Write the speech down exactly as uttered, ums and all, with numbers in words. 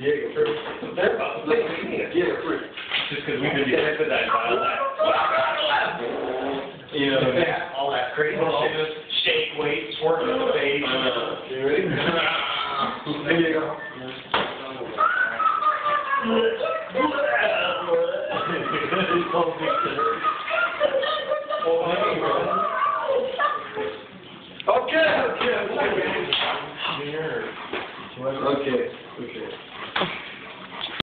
Diego fruit. They're about the same thing. Diego fruit. Just because we've been doing that dial that. You know, Yeah, all that crazy all shit. this shake weights, working in the face. You ready? There you go. Okay, okay, okay. Okay, okay.